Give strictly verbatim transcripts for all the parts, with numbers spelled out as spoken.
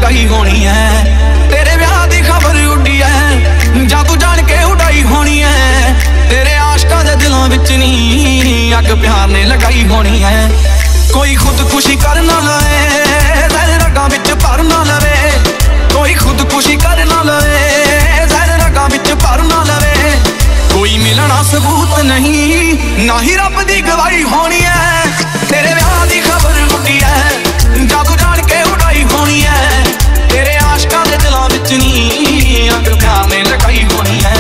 लगाई होनी है। तेरे ब्याह दी खबर उड्डी है जां तू जान के उड़ाई होनी है। तेरे आशकां दे दिलां विच नी अग प्यार ने लगाई होनी है। कोई खुदकुशी कर ना लवे जहर रगां विच भर ना लवे। कोई खुदकुशी कर ना लवे जहर रगां विच भर ना लवे। कोई मिलना सबूत नहीं ना ही रब दी गवाही होनी है। तेरे ब्याह दी खबर उड्डी है जां तू जान के उड़ाई होनी है। तेरे आशकां दे दिलां विच नी अग प्यार ने लगाई होनी है।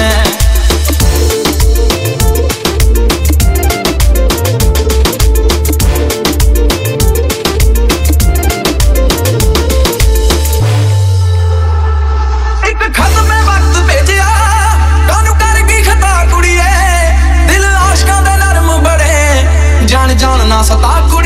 जान जान ना सता।